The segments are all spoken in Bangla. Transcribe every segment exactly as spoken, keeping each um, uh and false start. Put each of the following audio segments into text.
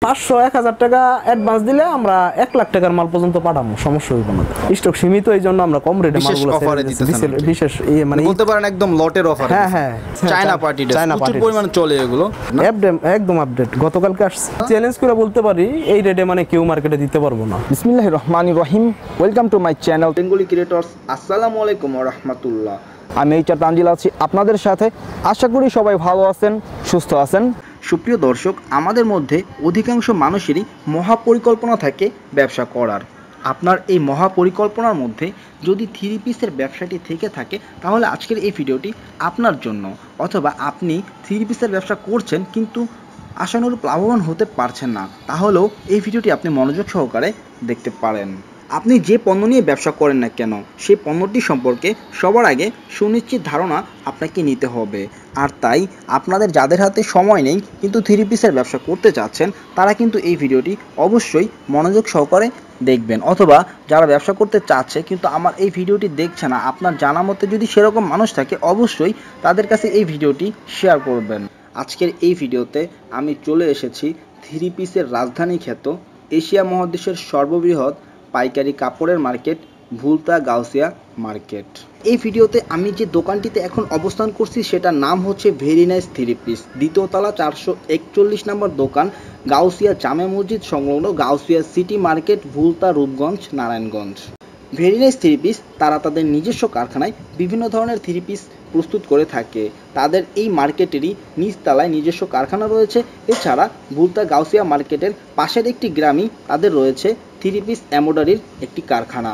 পাঁচশো এক হাজার টাকা অ্যাডভান্স দিলে আমরা এক লাখ টাকার মাল পর্যন্ত পাঠাবো, সমস্যা হইব না। স্টক সীমিত, এই জন্য আমরা কম রেটে মালগুলো বিশেষ মানে বলতে পারেন একদম লটের অফার। হ্যাঁ হ্যাঁ, চায়না পার্টি প্রচুর পরিমাণে চলে এগুলো, একদম আপডেট। গতকালকে আসছে, চ্যালেঞ্জ করে বলতে পারি এই রেটে মানে কেউ মার্কেটে দিতে পারবো না। বিসমিল্লাহির রহমানির রহিম, welcome to my channel Bengali creators. আসসালামু আলাইকুম ওয়া রাহমাতুল্লাহ। আমি এইচ আর তানজিল আছি আপনাদের সাথে। আশা করি সবাই ভালো আছেন, সুস্থ আছেন। সুপ্রিয় দর্শক, আমাদের মধ্যে অধিকাংশ মানুষেরই মহাপরিকল্পনা থাকে ব্যবসা করার। আপনার এই মহাপরিকল্পনার মধ্যে যদি থ্রি পিসের ব্যবসাটি থেকে থাকে তাহলে আজকের এই ভিডিওটি আপনার জন্য। অথবা আপনি থ্রি পিসের ব্যবসা করছেন কিন্তু আশানুরূপ লাভবান হতে পারছেন না, তাহলেও এই ভিডিওটি আপনি মনোযোগ সহকারে দেখতে পারেন। আপনি যে পণ্য নিয়ে ব্যবসা করেন না কেন, সেই পণ্যটি সম্পর্কে সবার আগে সুনিশ্চিত ধারণা আপনাকে নিতে হবে। আর তাই আপনাদের যাদের হাতে সময় নেই কিন্তু থ্রি পিসের ব্যবসা করতে চাচ্ছেন, তারা কিন্তু এই ভিডিওটি অবশ্যই মনোযোগ সহকারে দেখবেন। অথবা যারা ব্যবসা করতে চাচ্ছে কিন্তু আমার এই ভিডিওটি দেখছে না, আপনার জানা মতে যদি সেরকম মানুষ থাকে অবশ্যই তাদের কাছে এই ভিডিওটি শেয়ার করবেন। আজকের এই ভিডিওতে আমি চলে এসেছি থ্রি পিসের রাজধানী খ্যাত এশিয়া মহাদেশের সর্ববৃহৎ পাইকারি কাপড়ের মার্কেট ভুলতা গাউসিয়া মার্কেট। এই ভিডিওতে আমি যে দোকানটিতে এখন অবস্থান করছি সেটার নাম হচ্ছে ভেরি নাইস থ্রি পিস, দ্বিতীয়তলা চারশো একচল্লিশ নম্বর দোকান, গাউসিয়া জামে মসজিদ সংলগ্ন Gausia city market, Bhulta Rupganj, Narayanganj. Very nice three piece তারা তাদের নিজস্ব কারখানায় বিভিন্ন ধরনের থ্রি পিস প্রস্তুত করে থাকে। তাদের এই মার্কেটেরই নিচতলায় নিজস্ব কারখানা রয়েছে। এছাড়া ভুলতা গাউসিয়া মার্কেটের পাশের একটি গ্রামই তাদের রয়েছে থ্রি পিস এমব্রয়ডারির একটি কারখানা।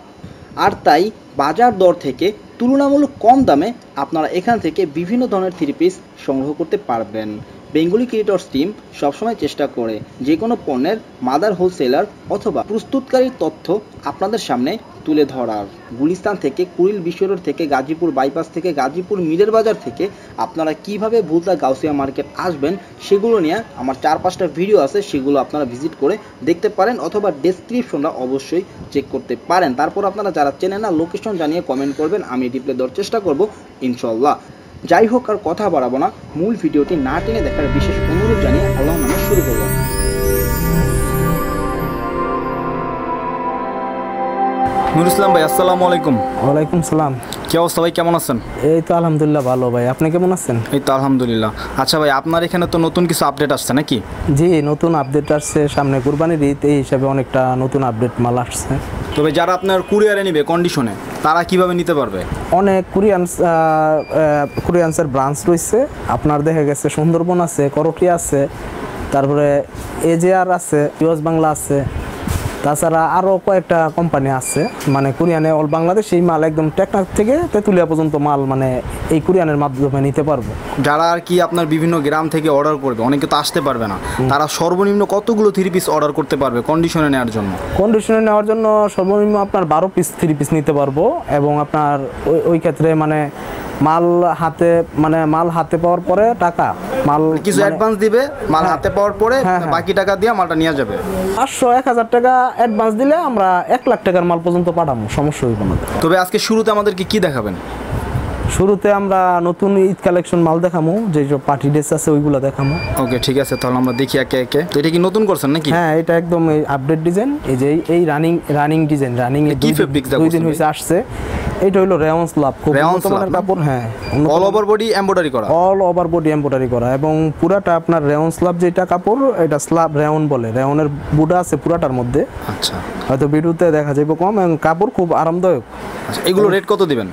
আর তাই বাজার দর থেকে তুলনামূলক কম দামে আপনারা এখান থেকে বিভিন্ন ধরনের থ্রি পিস সংগ্রহ করতে পারবেন। বেঙ্গলি ক্রিয়েটর্স টিম সবসময় চেষ্টা করে যে কোনো পণ্যের মাদার হোলসেলার অথবা প্রস্তুতকারীর তথ্য আপনাদের সামনে তুলে ধরার। গুলিস্তান থেকে, কুড়িল বিশ্ব রোড থেকে, গাজীপুর বাইপাস থেকে, গাজীপুর মিরের বাজার থেকে আপনারা কিভাবে ভুলতা গাউসিয়া মার্কেট আসবেন সেগুলো নিয়ে আমার চার পাঁচটা ভিডিও আছে, সেগুলো আপনারা ভিজিট করে দেখতে পারেন অথবা ডেসক্রিপশনটা অবশ্যই চেক করতে পারেন। তারপর আপনারা যারা চেনেন না লোকেশন জানিয়ে কমেন্ট করবেন, আমি রিপ্লাই দেওয়ার চেষ্টা করব ইনশাল্লাহ। যাই হোক, আর কথা বাড়াবো না, মূল ভিডিওটি না টেনে দেখার বিশেষ অনুরোধ জানিয়ে আল্লাহর নামে শুরু করব। নুর ইসলাম ভাই, আসসালামু আলাইকুম। ওয়ালাইকুম সালাম। কি অবস্থা ভাই, কেমন আছেন? এই তো আলহামদুলিল্লাহ ভালো ভাই, আপনি কেমন আছেন? এই তো আলহামদুলিল্লাহ। আচ্ছা ভাই, আপনার এখানে তো নতুন কিছু আপডেট আসছে নাকি? জি, নতুন আপডেট আসছে, সামনে কুরবানির ঈদ, এই হিসাবে অনেকটা নতুন আপডেট মাল আসছে। তবে যারা আপনার কুরিয়ারে নিবে কন্ডিশনে, তারা কিভাবে নিতে পারবে? অনেক কুরিয়ান্স কুরিয়ান্সের ব্রাঞ্চ রয়েছে আপনার, দেখা গেছে সুন্দরবন আছে, করটি আছে, তারপরে এজেআর আছে, ইউএস বাংলা আছে, তাছাড়া আরও কয়েকটা কোম্পানি আছে। মানে কুরিয়ানে অল বাংলাদেশ এই মাল একদম টেকনাফ থেকে তেঁতুলিয়া পর্যন্ত মাল মানে এই কুরিয়ানের মাধ্যমে নিতে পারবো। যারা আর কি আপনার বিভিন্ন গ্রাম থেকে অর্ডার করবে, অনেকে তো আসতে পারবে না, তারা সর্বনিম্ন কতগুলো থ্রি পিস অর্ডার করতে পারবে কন্ডিশনে নেওয়ার জন্য? কন্ডিশনে নেওয়ার জন্য সর্বনিম্ন আপনার বারো পিস থ্রি পিস নিতে পারবো। এবং আপনার ওই ওই ক্ষেত্রে মানে মাল হাতে মানে মাল হাতে পাওয়ার পরে টাকা মাল কিছু অ্যাডভান্স দিবে, মাল হাতে পাওয়ার পরে বাকি টাকা দিয়ে মালটা নিয়ে যাবে। পাঁচশো এক হাজার টাকা অ্যাডভান্স দিলে আমরা এক লাখ টাকার মাল পর্যন্ত পাঠাবো, সমস্যা হইব না। তবে আজকে শুরুতে আমাদেরকে কি দেখাবেন? শুরুতে আমরা নতুন ঈদ কালেকশন মাল দেখাবো, যে সব পার্টি ড্রেস আছে ওইগুলো দেখাবো। ওকে, ঠিক আছে, তাহলে আমরা দেখি একে একে। তো এটা কি নতুন করছেন নাকি? হ্যাঁ, এটা একদম এই আপডেট ডিজাইন। এই যে এই রানিং রানিং ডিজাইন, রানিং কি ফেব্রিক দুই দিন হইছে আসছে। এটা হলো রেওন স্ল্যাব, খুব উন্নত মানের কাপড়। হ্যাঁ, অল ওভার বডি এমব্রয়ডারি করা, অল ওভার বডি এমব্রয়ডারি করা এবং পুরাটা আপনার রেওন স্ল্যাব যেটা কাপড়, এটা স্ল্যাব রেওন বলে। রেওনের বুটা আছে পুরাটার মধ্যে। আচ্ছা, হয়তো ভিডিওতে দেখা যাবে কম, এবং কাপড় খুব আরামদায়ক। আচ্ছা, এগুলো রেট কত দিবেন?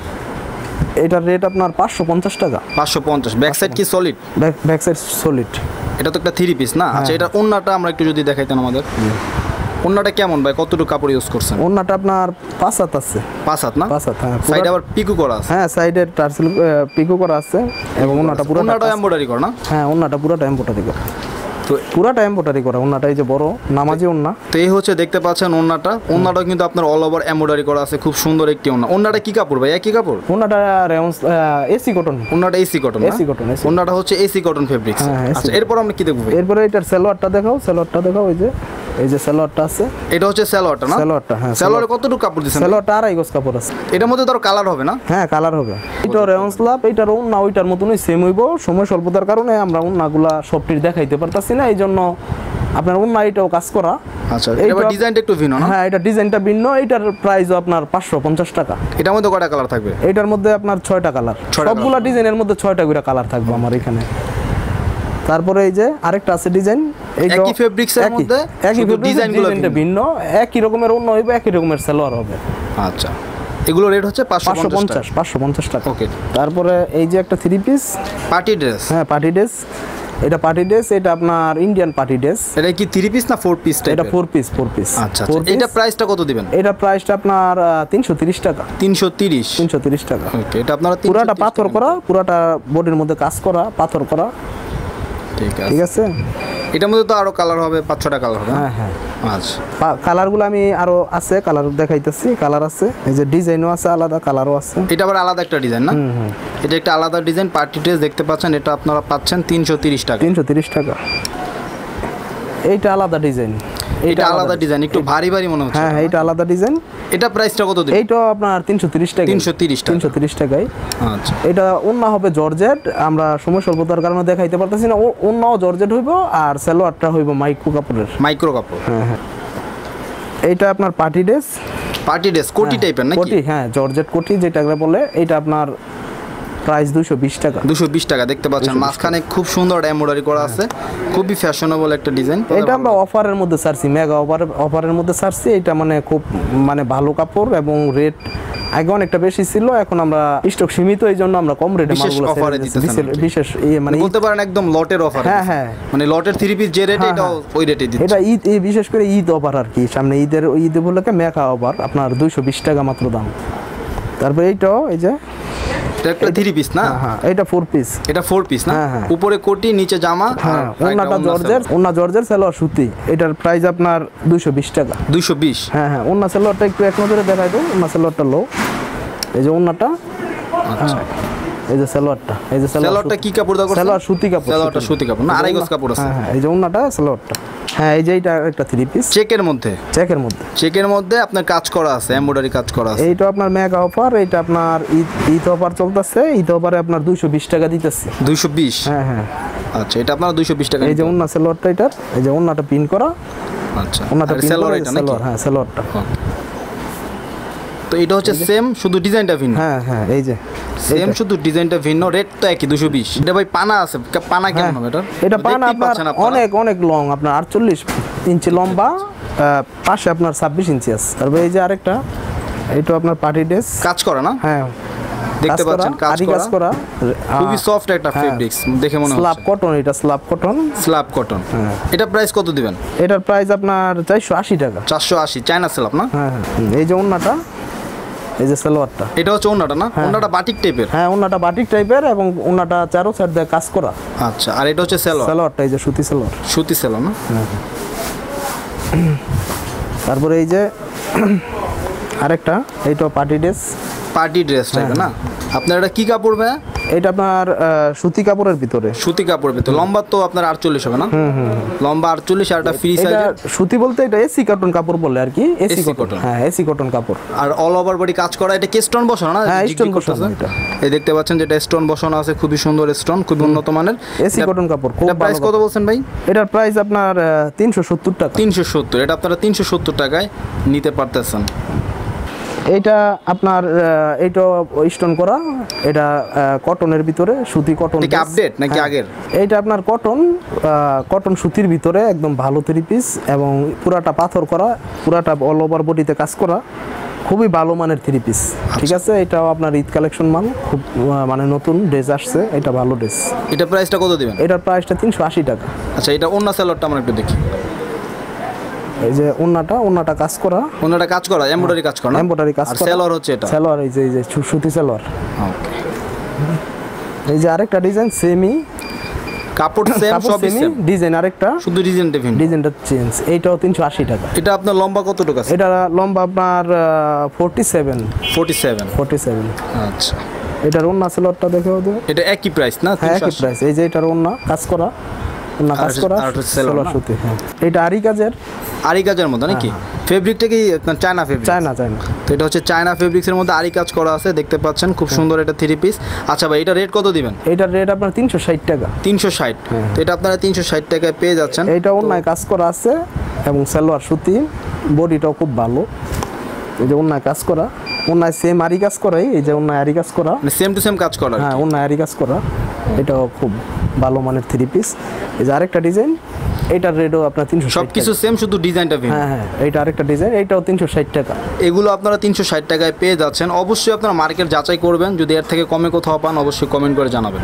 এটার রেট আপনার পাঁচশো পঞ্চাশ টাকা। পাঁচশো পঞ্চাশ। ব্যাক সাইড কি সলিড? Back side solid. এটা তো একটা থ্রি পিস না? আচ্ছা, এটা ওন্নাটা আমরা একটু যদি দেখাইতেন আমাদের। ওন্নাটা কেমন ভাই, কতটুকু কাপড় ইউজ করছেন? ওন্নাটা আপনার পাঁচ হাত আছে। পাঁচ হাত না? পাঁচ হাত, হ্যাঁ। সাইডে আবার পিকো করা আছে। হ্যাঁ, সাইডে টার্সেল পিকো করা আছে এবং ওন্নাটা পুরো ওন্নাটা এমব্রয়ডারি করা না? হ্যাঁ, ওন্নাটা পুরোটা এমব্রয়ডারি করা। তো পুরাটা এমব্রয়ডারি করা ওন্নাটা, এই যে বড় নামাজি ওন্না। তো এই হচ্ছে দেখতে পাচ্ছেন ওন্নাটা। ওন্নাটাও কিন্তু আপনার অল ওভার এমব্রয়ডারি করা আছে, খুব সুন্দর একটি ওন্না। ওন্নাটা কি কাপড় ভাই, একই কাপড়? ওন্নাটা রেওন এসি কটন। ওন্নাটা এসি কটন, এসি কটন। ওন্নাটা হচ্ছে এসি কটন ফেব্রিক্স। আচ্ছা, এরপর আমরা কি দেখব? এরপরে এটার সালোয়ারটা দেখাও, সালোয়ারটা দেখাও। এই যে এই যে সালোয়ারটা আছে, এটা হচ্ছে সালোয়ারটা না? সালোয়ারটা, হ্যাঁ। সালোয়ারে কতটুকু কাপড় দিছেন? সালোয়ারটা আড়াই গজ কাপড় আছে। এটার মধ্যে ধরো কালার হবে না? হ্যাঁ, কালার হবে। এটা রেওন স্ল্যাব, এটার ওন্না ওইটার মতনই সেম হইব। সময় স্বল্পতার কারণে আমরা ওন্নাগুলা সবটির দেখাইতে পারতাছি না, এই জন্য আপনার ওন্না এটাও কাজ করা। আচ্ছা, এবার ডিজাইনটা একটু ভিন্ন না? হ্যাঁ, এটা ডিজাইনটা ভিন্ন। এটার প্রাইসও আপনার পাঁচশো পঞ্চাশ টাকা। এটার মধ্যে কয়টা কালার থাকবে? এটার মধ্যে আপনার ছয়টা কালার, সবগুলা ডিজাইনের মধ্যে ছয়টা করে কালার থাকবে আমার এখানে। তারপরে এই যে আরেকটা আছে ডিজাইন, একই ফেব্রিক্সের মধ্যে একই ডিজাইনটা ভিন্ন, একই রকমের ওন্না হবে, একই রকমের সালোয়ার হবে। আচ্ছা, এগুলো রেট হচ্ছে পাঁচশো পঞ্চাশ পাঁচশো পঞ্চাশ টাকা। ওকে। তারপরে এই যে একটা থ্রি পিস পার্টি ড্রেস। হ্যাঁ, পার্টি ড্রেস। এটা পার্টি ড্রেস, এটা আপনার ইন্ডিয়ান পার্টি ড্রেস। এটা কি থ্রি পিস না ফোর পিস টাইপের? এটা ফোর পিস, ফোর পিস। আচ্ছা, এটা প্রাইসটা কত দিবেন? এটা প্রাইসটা আপনার তিনশো তিরিশ টাকা। তিনশো তিরিশ তিনশো তিরিশ টাকা। ওকে, এটা আপনারা পুরাটা পাথর করা, পুরাটা বডির মধ্যে কাজ করা, পাথর করা। ঠিক আছে, ঠিক আছে। এটার মধ্যে তো আরো কালার হবে, পাঁচ ছটা কালার হবে। হ্যাঁ হ্যাঁ। আচ্ছা, কালারগুলো আমি আরো আছে, কালার দেখাইতেছি। কালার আছে, এই যে ডিজাইনও আছে, আলাদা কালারও আছে। এটা আবার আলাদা একটা ডিজাইন না? এটা একটা আলাদা ডিজাইন, পার্টি ড্রেস দেখতে পাচ্ছেন। এটা আপনারা পাচ্ছেন তিনশো তিরিশ টাকা। তিনশো তিরিশ টাকা। এইটা আলাদা ডিজাইন, এটা আলাদা ডিজাইন, একটু ভারী ভারী মনে হচ্ছে। হ্যাঁ, এইটা আলাদা ডিজাইন। এটা প্রাইসটা কত দিবেন? এইটা আপনার তিনশো তিরিশ টাকা। তিনশো তিরিশ টাকা। তিনশো তিরিশ টাকায়। আচ্ছা, এটা ওন্না হবে জর্জেট। আমরা সময় স্বল্পতার কারণে দেখাইতে পারতেছি না। ওন্নাও জর্জেট হইব, আর সালোয়ারটা হইব মাইক্রো কাপড়ের। মাইক্রো কাপড়। হ্যাঁ হ্যাঁ। এইটা আপনার পার্টি ড্রেস। পার্টি ড্রেস কোটি টাইপের নাকি? কোটি, হ্যাঁ, জর্জেট কোটি যেটা বলে। এটা আপনার প্রাইস দুশো বিশ টাকা। দুশো বিশ টাকা দেখতে পাচ্ছেন। মাঝখানে খুব সুন্দর এমব্রয়ডারি করা আছে, খুবই ফ্যাশনেবল একটা ডিজাইন। এটা আমরা অফারের মধ্যে ছাড়ছি, মেগা অফার অফারের মধ্যে ছাড়ছি। এটা মানে খুব মানে ভালো কাপড়, এবং রেট আগে অনেকটা বেশি ছিল, এখন আমরা স্টক সীমিত, এই জন্য আমরা কম রেটে মালগুলো অফারে দিতেছি। বিশেষ মানে বলতে পারেন একদম লটের অফার। হ্যাঁ হ্যাঁ, মানে লটের থ্রি পিস যে রেট, এটা ওই রেটে দিচ্ছি। এটা ঈদ, বিশেষ করে ঈদ অফার আর কি, সামনে ঈদের ঈদ উপলক্ষে মেগা অফার, আপনার দুইশো বিশ টাকা মাত্র দাম। তারপরে এইটাও এই যে এটা একটা থ্রি পিস না? হ্যাঁ, এটা ফোর পিস। এটা ফোর পিস না? উপরে কোটি, নিচে জামা। হ্যাঁ, ওন্নাটা জর্জের, ওন্না জর্জের, সালোয়ার সুতি। এটার প্রাইস আপনার দুইশো বিশ টাকা। দুইশো বিশ। হ্যাঁ হ্যাঁ। ওন্না সালোয়ারটা একটু এক নজরে দেখাই দাও। ওন্না সালোয়ারটা লো, এই যে ওন্নাটা। আচ্ছা, এই যে সালোয়ারটা, এই যে সালোয়ারটা কি কাপড় দাও? সালোয়ার সুতি কাপড়। সালোয়ারটা সুতি কাপড় না, আড়াই গজ কাপড় আছে। হ্যাঁ হ্যাঁ, এই যে ওন্নাটা, সালোয়ারটা। হ্যাঁ, এই যে এটা একটা থ্রি পিস চেকের মধ্যে। চেকের মধ্যে চেকের মধ্যে আপনার কাজ করা আছে, এমব্রয়ডারি কাজ করা আছে। এইটা আপনার মেগা অফার। এইটা আপনার ঈদ ঈদ অফার চলতেছে। ঈদ অফারে আপনার দুইশো বিশ টাকা দিতেছে। দুইশো বিশ? হ্যাঁ হ্যাঁ। আচ্ছা, এটা আপনার দুইশো বিশ টাকা। এই যে ওন্না সালোয়ারটা, এটার এই যে ওন্নাটা পিন করা। আচ্ছা, ওন্নাটা পিন সালোয়ার, করা, এটা নাকি? সালোয়ার। হ্যাঁ, সালোয়ারটা। তো এটা হচ্ছে সেম, শুধু ডিজাইনটা ভিন্ন। হ্যাঁ হ্যাঁ, এই যে সেম, শুধু ডিজাইনটা ভিন্ন, রেট তো একই দুইশো বিশ। এটা ভাই পানা আছে, পানা কেমন হবে এটা? এটা পানা আপনার অনেক অনেক লং, আপনার আটচল্লিশ ইঞ্চি লম্বা, পাশে আপনার ছাব্বিশ ইঞ্চি আছে। তারপরে এই যে আরেকটা, এইটা আপনার পার্টি ড্রেস, কাজ করা না? হ্যাঁ, দেখতে পাচ্ছেন কাজ করা, খুবই সফট একটা ফেব্রিক্স দেখে মনে হচ্ছে। স্ল্যাব কটন, এটা স্ল্যাব কটন। Slub cotton. এটা প্রাইস কত দিবেন? এটার প্রাইস আপনার চারশো আশি টাকা। চারশো আশি, চায়না স্ল্যাব না? হ্যাঁ হ্যাঁ। এই যে ওন্নাটা, এই যে সালোয়ারটা। এটা হচ্ছে ওন্নাটা না? ওন্নাটা বাটিক টাইপের? হ্যাঁ, ওন্নাটা বাটিক টাইপের, এবং ওন্নাটা চারো সাইড দিয়ে কাজ করা। আচ্ছা, আর এটা হচ্ছে সালোয়ার? সালোয়ারটা এই যে সুতি সালোয়ার। সুতি সালোয়ার না? তারপরে এই যে আরেকটা, এইটা পার্টি ড্রেস। পার্টি ড্রেস টাইপের না? আপনার এটা কি কাপড় ভাই? এটা আপনার সুতি কাপড়ের ভিতরে। সুতি কাপড়ের ভিতরে। লম্বা তো আপনার আটচল্লিশ হবে না? হুম হুম। লম্বা আটচল্লিশ, আর একটা ফ্রি সাইজ। সুতি বলতে এটা এসি কটন কাপড় বলে আর কি, এসি কটন। হ্যাঁ, এসি কটন কাপড়। আর অল ওভার বডি কাজ করা। এটা কি স্টোন বসানো না? হ্যাঁ, স্টোন বসানো এটা। এই দেখতে পাচ্ছেন যেটা স্টোন বসানো আছে, খুবই সুন্দর স্টোন, খুব উন্নত মানের এসি কটন কাপড়। এটা প্রাইস কত বলছেন ভাই? এটার প্রাইস আপনার তিনশো সত্তর টাকা। তিনশো সত্তর। এটা আপনারা তিনশো সত্তর টাকায় নিতে পারতেছেন। এইটা আপনার এইটা স্টোন করা, এটা কটনের ভিতরে, সুতি কটন। এটা আপডেট নাকি আগের? এইটা আপনার কটন, কটন সুতির ভিতরে একদম ভালো থ্রি পিস, এবং পুরাটা পাথর করা, পুরাটা অল ওভার বডিতে কাজ করা, খুবই ভালো মানের থ্রি পিস। ঠিক আছে, এটাও আপনার ঈদ কালেকশন মাল, খুব মানে নতুন ড্রেস আসছে, এটা ভালো ড্রেস। এটা প্রাইসটা কত দিবেন? এটার প্রাইসটা তিনশো আশি টাকা। আচ্ছা, এটা ওন্না সালোয়ারটা আমরা একটু দেখি। এই যে ওন্নাটা, ওন্নাটা কাজ করা, ওন্নাটা কাজ করা, এমব্রয়ডারি কাজ করা, এমব্রয়ডারি কাজ করা। সালোয়ার হচ্ছে এটা? সালোয়ার এই যে এই যে সুতি সালোয়ার। ওকে। এই যে আরেকটা ডিজাইন সেমি, কাপড় সেম, সব সেম, ডিজাইন আরেকটা, শুধু ডিজাইনটা ভিন্ন। ডিজাইনটা চেঞ্জ। এইটাও তিনশো আশি টাকা। এটা আপনার লম্বা কতটুকু আছে? এটা লম্বা আপনার forty seven. Forty seven. Forty seven. আচ্ছা, এটার ওন্না সালোয়ারটা দেখে দাও। এটা একই প্রাইস না? হ্যাঁ, একই প্রাইস। এই যে এটার ওন্না কাজ করা, ওন্না কাজ করা, সালোয়ার সুতি। হ্যাঁ, এটা আরি কাজের। আরি কাজের মতো নাকি? ফেব্রিকটা কি চায়না ফেব্রিক? China, China. তো এটা হচ্ছে চায়না ফেব্রিক্সের মধ্যে আরি কাজ করা আছে, দেখতে পাচ্ছেন খুব সুন্দর এটা থ্রি পিস। আচ্ছা ভাই, এটা রেট কত দিবেন? এটার রেট আপনার তিনশো ষাট টাকা। তিনশো ষাট, তো এটা আপনারা তিনশো ষাট টাকায় পেয়ে যাচ্ছেন। এইটা অন্যায় কাজ করা আছে এবং সালোয়ার সুতি, বডিটাও খুব ভালো। এই যে অন্যায় কাজ করা, অন্যায় সেম আরি কাজ করাই, এই যে অন্যায় আরি কাজ করা, সেম টু সেম কাজ করা। হ্যাঁ অন্যায় আরি কাজ করা, এটাও খুব ভালো মানের থ্রি পিস। এই যে আরেকটা ডিজাইন, এইটার রেটও আপনার তিনশো। সব কিছু সেম, শুধু ডিজাইনটা ভিন্ন। হ্যাঁ হ্যাঁ, এইটা আরেকটা ডিজাইন, এইটাও তিনশো ষাট টাকা। এগুলো আপনারা তিনশো ষাট টাকায় পেয়ে যাচ্ছেন। অবশ্যই আপনারা মার্কেট যাচাই করবেন, যদি এর থেকে কমে কোথাও পান অবশ্যই কমেন্ট করে জানাবেন।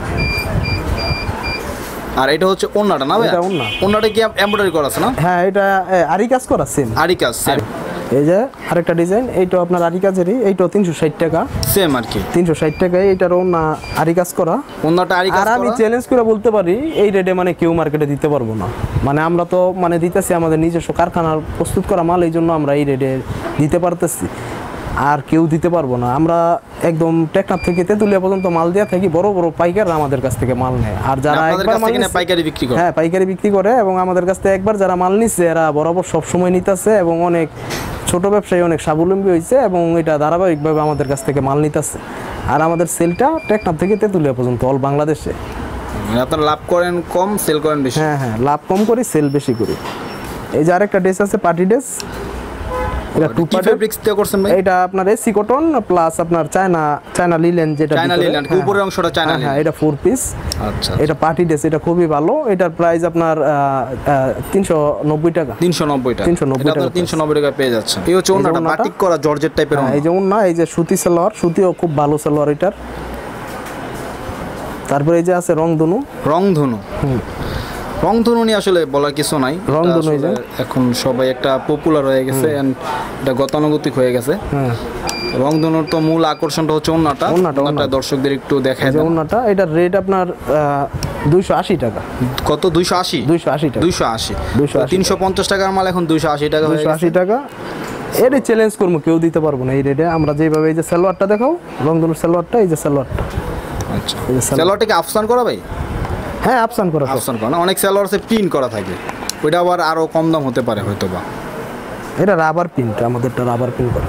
আর এটা হচ্ছে ওন্নাটা না ভাই? এটা ওন্না। ওন্নাটা কি এমব্রয়ডারি করা আছে না? হ্যাঁ, এটা আরি কাজ করা সেম। আরি কাজ সেম। এই যে আরেকটা ডিজাইন, এইটাও আপনার আরি কাজেরই, এইটাও তিনশো ষাট টাকা সেম আর কি। তিনশো ষাট টাকায় এইটারও না আরি কাজ করা। ওন্নাটা আরি কাজ আর করা। আমি চ্যালেঞ্জ করে বলতে পারি এই রেটে মানে কেউ মার্কেটে দিতে পারবো না। মানে আমরা তো মানে দিতেছি আমাদের নিজস্ব কারখানার প্রস্তুত করা মাল, এই জন্য আমরা এই রেটে দিতে পারতেছি, আর কেউ দিতে পারবো না। আমরা একদম টেকনাফ থেকে তেতুলিয়া পর্যন্ত মাল দিয়ে থাকি, বড় বড় পাইকাররা আমাদের কাছ থেকে মাল নেয়। আর যারা একবার মাল নিচ্ছে পাইকারি বিক্রি করে, হ্যাঁ পাইকারি বিক্রি করে, এবং আমাদের কাছ থেকে একবার যারা মাল নিচ্ছে এরা বরাবর সব সময় নিতেছে, এবং অনেক ছোট ব্যবসায়ী অনেক স্বাবলম্বী হয়েছে, এবং এটা ধারাবাহিকভাবে আমাদের কাছ থেকে মাল নিতেছে। আর আমাদের সেলটা টেকনাফ থেকে তেতুলিয়া পর্যন্ত অল বাংলাদেশে। মানে আপনারা লাভ করেন কম, সেল করেন বেশি। হ্যাঁ হ্যাঁ, লাভ কম করি, সেল বেশি করি। এই যে আরেকটা ড্রেস আছে, পার্টি ড্রেস, এটা টু পার্ট ফেব্রিক্স দিয়ে করছেন ভাই? এটা আপনার এসি কটন প্লাস আপনার চায়না চায়না লিলেন, যেটা চায়না লিলেন, উপরের অংশটা চায়না লিলেন। হ্যাঁ, এটা ফোর পিস। আচ্ছা, এটা পার্টি ড্রেস, এটা খুবই ভালো। এটার প্রাইস আপনার তিনশো নব্বই টাকা। তিনশো নব্বই টাকা। তিনশো নব্বই টাকা। তিনশো নব্বই টাকা পেয়ে যাচ্ছেন। এই হচ্ছে ওন্নাটা, বাটিক করা জর্জেট টাইপের। এই যে ওন্না, এই যে সুতি সালোয়ার, সুতিও খুব ভালো সালোয়ার এটার। তারপরে এই যে আছে রংধনু। রংধনু, হুম, রংধনু নিয়ে আসলে বলার কিছু নাই। রংধনু এখন সবাই একটা পপুলার হয়ে গেছে, এটা গতানুগতিক হয়ে গেছে। হ্যাঁ, রংধনুর তো মূল আকর্ষণটা হচ্ছে ওন্নাটা। ওন্নাটা দর্শকদের একটু দেখায় দেন। ওন্নাটা, এটার রেট আপনার দুইশো আশি টাকা। কত? দুইশো আশি? দুইশো আশি টাকা। দুইশো আশি। তিনশো পঞ্চাশ টাকার মাল এখন দুইশো আশি টাকা। দুইশো আশি টাকা। এটাই চ্যালেঞ্জ করবো, কেউ দিতে পারবো না এই রেটে। আমরা যেভাবে, এই যে সালোয়ারটা দেখাও, রংধনুর সালোয়ারটা, এই যে সালোয়ারটা। আচ্ছা, সালোয়ারটা কি আফসান করা ভাই? হ্যাঁ, আফসান করা। আফসান করা না, অনেক সালোয়ার আছে প্রিন্ট করা থাকে, ওইটা আবার আরো কম দাম হতে পারে হয়তো বা। এটা রাবার প্রিন্ট, আমাদেরটা রাবার প্রিন্ট করা।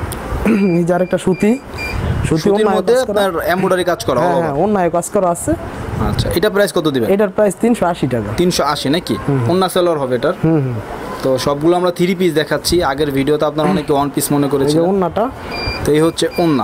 এই যে আরেকটা সুতি, সুতির মধ্যে আপনার এমব্রয়ডারি কাজ করা। হ্যাঁ, অন্যায় কাজ করা আছে। আচ্ছা, এটা প্রাইস কত দিবেন? এটার প্রাইস তিনশো আশি টাকা। তিনশো আশি নাকি? অন্য সালোয়ার হবে এটার। হুম হুম। তো সবগুলো আমরা থ্রি পিস দেখাচ্ছি। আগের ভিডিওতে আপনারা অনেকে ওয়ান পিস মনে করেছিলেন। ওন্নাটা, তো এই হচ্ছে ওন্না।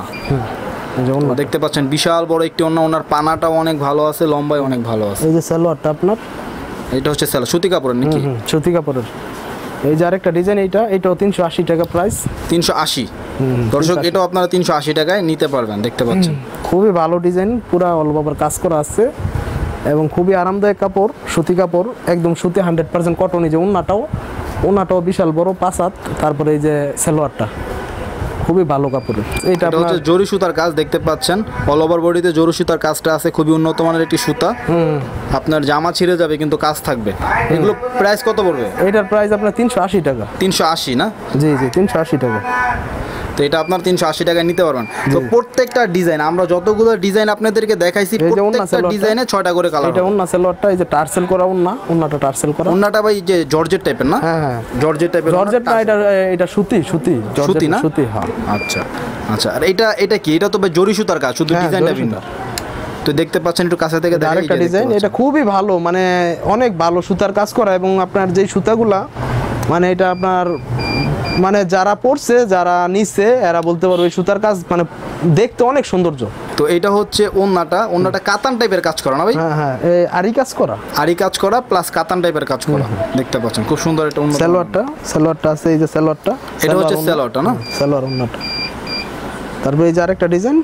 দেখতে পাচ্ছেন বিশাল বড় একটি ওন্না। ওনার পানাটাও অনেক ভালো আছে, লম্বায় অনেক ভালো আছে। এই যে সালোয়ারটা আপনার, এটা হচ্ছে সালোয়ার সুতি কাপড়ের নাকি? সুতি কাপড়ের। এই যে আরেকটা ডিজাইন, এইটা এটাও তিনশো আশি টাকা প্রাইস। তিনশো আশি। দর্শক, এটাও আপনারা তিনশো আশি টাকায় নিতে পারবেন, দেখতে পাচ্ছেন খুবই ভালো ডিজাইন, পুরা অল ওভার কাজ করা আছে, এবং খুবই আরামদায়ক কাপড়, সুতি কাপড়, একদম সুতি, হান্ড্রেড পার্সেন্ট কটন। এই যে ওন্নাটাও, ওন্নাটাও বিশাল বড় পাঁচ হাত। তারপরে এই যে সালোয়ারটা খুবই ভালো কাপড়। এটা হচ্ছে জরি সুতার কাজ, দেখতে পাচ্ছেন অল ওভার বডিতে জরি সুতার কাজটা আছে, খুবই উন্নত মানের একটি সুতা। আপনার জামা ছিঁড়ে যাবে কিন্তু কাজ থাকবে। এগুলো প্রাইস কত পড়বে? এটার প্রাইস আপনার তিনশো আশি টাকা। তিনশো আশি না? জি জি, তিনশো আশি টাকা। তো এটা আপনার তিনশো আশি টাকায় নিতে পারবেন। তো প্রত্যেকটা ডিজাইন, আমরা যতগুলো ডিজাইন আপনাদেরকে দেখাইছি, প্রত্যেকটা ডিজাইনে ছয়টা করে কালার। এটা ওন্না সালোয়ারটা, এই যে টার্সেল করা ওন্না, ওন্নাটা টার্সেল করা। ওন্নাটা ভাই যে জর্জেট টাইপের না? হ্যাঁ হ্যাঁ, জর্জেট টাইপের। জর্জেট না, এটা এটা সুতি, সুতি সুতি না? সুতি, হ্যাঁ। আচ্ছা আচ্ছা, আর এটা এটা কি? এটা তো ভাই জরি সুতার কাজ, শুধু ডিজাইনটা ভিন্ন। তো দেখতে পাচ্ছেন একটু কাছে থেকে দেখেন, আরেকটা ডিজাইন, এটা খুবই ভালো, মানে অনেক ভালো সুতার কাজ করা, এবং আপনার যেই সুতাগুলা, মানে এটা আপনার মানে যারা পড়ছে, যারা নিচ্ছে, এরা বলতে পারবে ওই সুতার কাজ মানে দেখতে অনেক সৌন্দর্য। তো এটা হচ্ছে ওন্নাটা। ওন্নাটা কাতান টাইপের কাজ করা না ভাই? হ্যাঁ হ্যাঁ, এই আরি কাজ করা, আরি কাজ করা প্লাস কাতান টাইপের কাজ করা, দেখতে পাচ্ছেন খুব সুন্দর। এটা ওন্না, সালোয়ারটা, সালোয়ারটা আছে, এই যে সালোয়ারটা, এটা হচ্ছে সালোয়ারটা না? সালোয়ার ওন্নাটা। তারপরে এই যে আরেকটা ডিজাইন,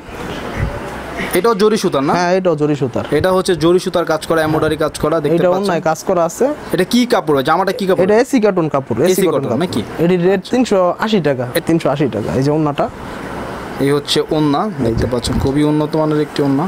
এটাও জরি সুতার না? হ্যাঁ, এটাও জরি সুতার। এটা হচ্ছে জরি সুতার কাজ করা, এমব্রয়ডারি কাজ করা, দেখতে পাচ্ছেন। এটা অন্যায় কাজ করা আছে। এটা কি কাপড়? জামাটা কি কাপড়? এটা এসি কটন কাপড়, এসি কটন নাকি? এর রেট তিনশো আশি টাকা। তিনশো আশি টাকা। এই যে ওন্নাটা, এই হচ্ছে ওন্না, দেখতে পাচ্ছেন খুবই উন্নত মানের একটি ওন্না।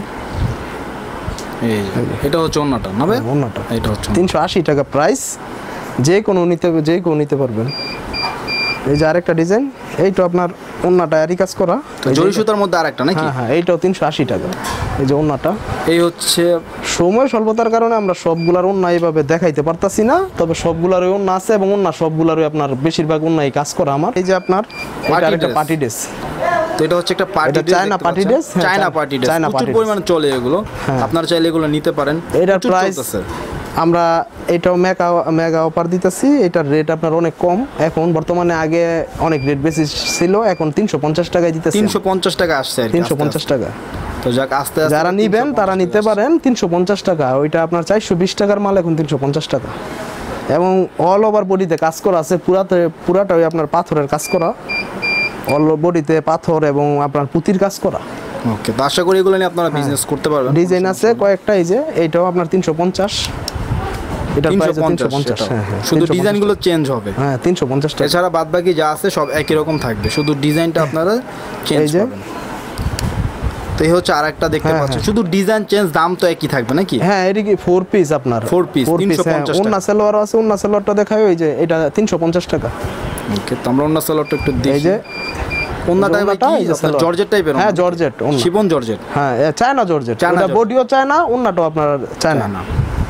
এই এটা হচ্ছে ওন্নাটা না ভাই? ওন্নাটা এটা হচ্ছে তিনশো আশি টাকা প্রাইস। যে কোনো নিতে, যে কোনো নিতে পারবেন। এই যে আরেকটা ডিজাইন, এইটা আপনার ওন্নাটা আরি কাজ করা, জরি সুতার মধ্যে আরেকটা নাকি? হ্যাঁ হ্যাঁ, এইটাও তিনশো আশি টাকা। এই যে ওন্নাটা, এই হচ্ছে সময় স্বল্পতার কারণে আমরা সবগুলার ওন্না এইভাবে দেখাইতে পারতাছি না, তবে সবগুলারই ওন্না আছে এবং ওন্না সবগুলারই আপনার বেশিরভাগ ওন্নাই কাজ করা আমার। এই যে আপনার এটা একটা পার্টি ড্রেস, তো এটা হচ্ছে একটা party dress, China party dress, China party dress প্রচুর পরিমাণে চলে এগুলো, আপনারা চাইলে এগুলো নিতে পারেন। এটার প্রাইস আমরা এটাও মেগা মেগা অফার দিতেছি, এটার রেট আপনার অনেক কম এখন বর্তমানে, আগে অনেক রেট বেশি ছিল, এখন তিনশো পঞ্চাশ টাকায় দিতেছি। তিনশো পঞ্চাশ টাকা আসছে, তিনশো পঞ্চাশ টাকা। তো যাক আস্তে আস্তে যারা নিবেন তারা নিতে পারেন তিনশো পঞ্চাশ টাকা, ওইটা আপনার চারশো বিশ টাকার মাল এখন তিনশো পঞ্চাশ টাকা। এবং অল ওভার বডিতে কাজ করা আছে, পুরাতে পুরাটাই আপনার পাথরের কাজ করা, অল বডিতে পাথর এবং আপনার পুঁতির কাজ করা। ওকে, তো আশা করি এগুলো নিয়ে আপনারা বিজনেস করতে পারবেন। ডিজাইন আছে কয়েকটা, এই যে এইটাও আপনার তিনশো পঞ্চাশ, এটা প্রাইস তিনশো পঞ্চাশ। হ্যাঁ হ্যাঁ, শুধু ডিজাইনগুলো চেঞ্জ হবে। হ্যাঁ তিনশো পঞ্চাশ টাকা। এছাড়া বাদ বাকি যা আছে সব একই রকম থাকবে, শুধু ডিজাইনটা আপনারা চেঞ্জ করবেন। তো এই হচ্ছে আরেকটা দেখতে পাচ্ছেন, শুধু ডিজাইন চেঞ্জ, দাম তো একই থাকবে নাকি? হ্যাঁ, এটা কি ফোর পিস আপনার, ফোর পিস তিনশো পঞ্চাশ টাকা। ওন্না সালোয়ার আছে, ওন্না সালোয়ারটা দেখাই, ওই যে এটা তিনশো পঞ্চাশ টাকা। ওকে, তো আমরা ওন্না সালোয়ারটা একটু দেখি। এই যে ওন্নাটা কি আপনার জর্জেট টাইপের? হ্যাঁ জর্জেট, শিফন জর্জেট। হ্যাঁ চায়না জর্জেট, এটা বডিও চায়না, ওন্নাটাও আপনার চায়না না।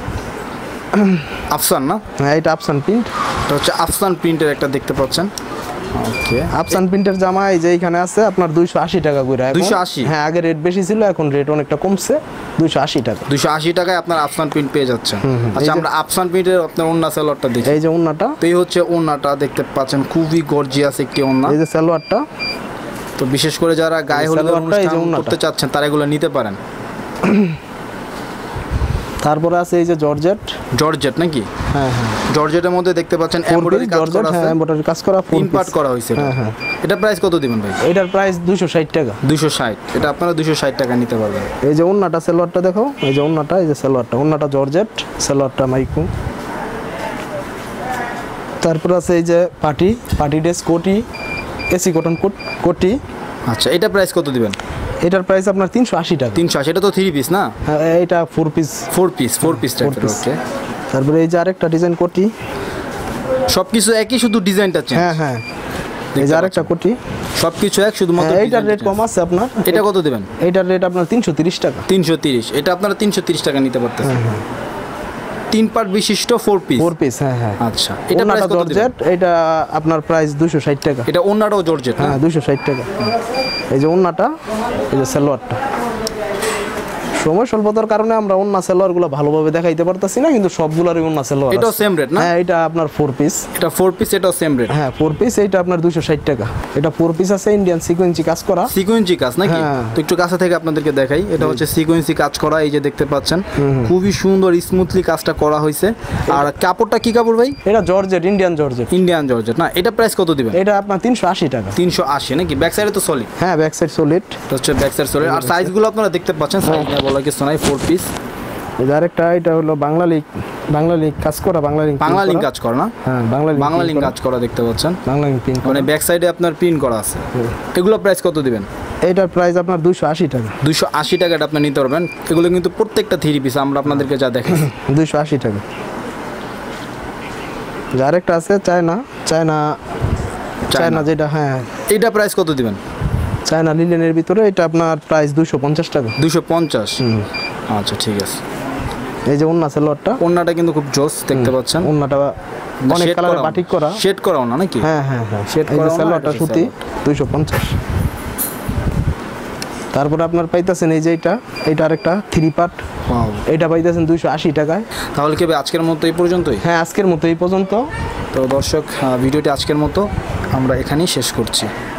আফসান না? হ্যাঁ এটা আফসান প্রিন্ট, এটা হচ্ছে আফসান প্রিন্টের একটা দেখতে পাচ্ছেন। ওকে, আফসান প্রিন্টের জামা এই যে এখানে আছে আপনার দুইশো আশি টাকা করে। দুইশো আশি? হ্যাঁ, আগে রেট বেশি ছিল, এখন রেট অনেকটা কমছে, দুইশো আশি টাকা। দুইশো আশি টাকায় আপনার আফসান প্রিন্ট পেয়ে যাচ্ছেন। আচ্ছা, আমরা আফসান প্রিন্টের আপনার ওন্না সালোয়ারটা দেখি। এই যে ওন্নাটা, তো এই হচ্ছে ওন্নাটা দেখতে পাচ্ছেন, খুবই গর্জিয়াস একটি ওন্না। এই যে সালোয়ারটা, তো বিশেষ করে যারা গায়ে হলুদের অনুষ্ঠান করতে চাচ্ছেন তারা এগুলো নিতে পারেন। তারপরে আছে এই যে জর্জেট, জর্জেট নাকি? হ্যাঁ হ্যাঁ, জর্জেটের মধ্যে দেখতে পাচ্ছেন এমব্রয়ডারি কাজ করা আছে, এমব্রয়ডারি কাজ করা, তিন পার্ট করা হয়েছে। হ্যাঁ হ্যাঁ, এটা প্রাইস কত দিবেন ভাই? এটার প্রাইস দুইশো ষাট টাকা। দুইশো ষাট, এটা আপনারা দুইশো ষাট টাকা নিতে পারবেন। এই যে ওন্নাটা, সালোয়ারটা দেখো, এই যে ওন্নাটা, এই যে সালোয়ারটা, ওন্নাটা জর্জেট, সালোয়ারটা মাইকু। তারপর আছে এই যে পার্টি পার্টি ড্রেস কোটি, এসি কটন কোটি। আচ্ছা, এটা প্রাইস কত দিবেন? এটার প্রাইস আপনার তিনশো আশি টাকা। তিনশো আশি, এটা তো থ্রি পিস না? হ্যাঁ, এটা four piece. Four piece, four piece টাইপের। ওকে, তারপরে এই যে আরেকটা ডিজাইন কোটি, সবকিছু একই, শুধু ডিজাইনটা চেঞ্জ। হ্যাঁ হ্যাঁ, এই যে আরেকটা কোটি, সবকিছু এক, শুধুমাত্র এইটার রেট কম আছে আপনার। এটা কত দিবেন? এইটার রেট আপনার তিনশো তিরিশ টাকা। তিনশো তিরিশ, এটা আপনারা তিনশো তিরিশ টাকা নিতে পারতেছেন। তিন পার্ট বিশিষ্ট ফোর পিস। ফোর পিস, হ্যাঁ হ্যাঁ। আচ্ছা, এটা প্রাইস কত দিবেন? এটা আপনার প্রাইস দুইশো ষাট টাকা। এটা ওন্নাটাও জর্জেট? হ্যাঁ দুইশো ষাট টাকা। এই যে ওন্নাটা, এই যে সালোয়ারটা। সময় স্বল্পতার কারণে আমরা ওন্না সালোয়ারগুলো ভালোভাবে দেখাইতে পারতাছি না, কিন্তু সবগুলোরই ওন্না সালোয়ার। এটাও সেম রেট না? হ্যাঁ, এটা আপনার ফোর পিস। এটা ফোর পিস, এটাও সেম রেট? হ্যাঁ ফোর পিস, এইটা আপনার দুইশো ষাট টাকা। এটা ফোর পিস আছে, ইন্ডিয়ান সিকোয়েন্সি কাজ করা। সিকোয়েন্সি কাজ নাকি? তো একটু কাছে থেকে আপনাদেরকে দেখাই, এটা হচ্ছে সিকোয়েন্সি কাজ করা, এই যে দেখতে পাচ্ছেন, খুবই সুন্দর স্মুথলি কাজটা করা হয়েছে। আর কাপড়টা কি কাপড় ভাই? এটা georgette, Indian georgette. Indian georgette না? এটা প্রাইস কত দিবেন? এটা আপনার তিনশো আশি টাকা। তিনশো আশি নাকি? ব্যাক সাইডে তো সলিড? হ্যাঁ, ব্যাক সাইড সলিড, এটা হচ্ছে ব্যাক সাইড সলিড। আর সাইজগুলো আপনারা দেখতে পাচ্ছেন, সাইজ নিয়ে বলা কিছু নাই, ফোর পিস। এই আরেকটা, এটা হলো বাংলা লিঙ্ক, বাংলা লিঙ্ক কাজ করা, বাংলা লিঙ্ক, বাংলা লিঙ্ক কাজ করা না? হ্যাঁ, বাংলা লিঙ্ক, বাংলা লিঙ্ক কাজ করা দেখতে পাচ্ছেন, বাংলা লিঙ্ক প্রিন্ট, মানে ব্যাক সাইডে আপনার প্রিন্ট করা আছে। এগুলো প্রাইস কত দিবেন? এটার প্রাইস আপনার দুইশো আশি টাকা। দুইশো আশি টাকা এটা আপনি নিতে পারবেন। এগুলো কিন্তু প্রত্যেকটা থ্রি পিস আমরা আপনাদেরকে যা দেখাই, দুইশো আশি টাকা। আরেকটা আছে চায়না, চায়না চায়না যেটা, হ্যাঁ এইটা প্রাইস কত দিবেন? চায়না লিলেনের ভিতরে, এটা আপনার প্রাইস দুইশো পঞ্চাশ টাকা। দুইশো পঞ্চাশ, আচ্ছা ঠিক আছে। এই যে ওন্না সালোয়ারটা, ওন্নাটা কিন্তু খুব জোস দেখতে পাচ্ছেন, ওন্নাটা অনেক কালারে বাটিক করা, শেড করা না নাকি? হ্যাঁ হ্যাঁ হ্যাঁ, শেড করা। সালোয়ারটা সুতি, দুইশো পঞ্চাশ। তারপরে আপনার পাইতেছেন এই যে এটা, এটা আরেকটা থ্রি পার্ট, এটা পাইতেছেন দুইশো আশি টাকায়। তাহলে কি আজকের মতো এই পর্যন্তই? হ্যাঁ, আজকের মতো এই পর্যন্ত। তো দর্শক, ভিডিওটি আজকের মতো আমরা এখানেই শেষ করছি।